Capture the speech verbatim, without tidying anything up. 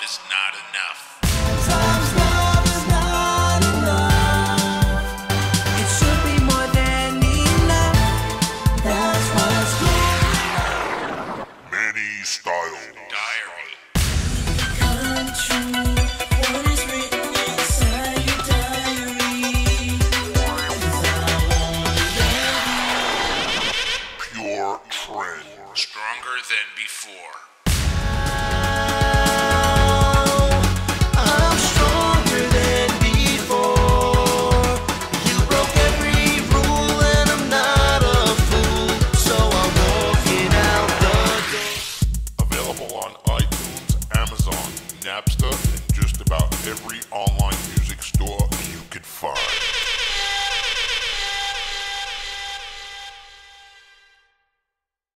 is not enough. Sometimes love is not enough. It should be more than enough. That's what's good. Manny Style Diary. Untrue. What is written inside your diary? 'Cause I won't let Pure Trend. Stronger than before. I'm stronger than before. You broke every rule and I'm not a fool, so I'm walking out the door. Available on iTunes, Amazon, Napster, and just about every online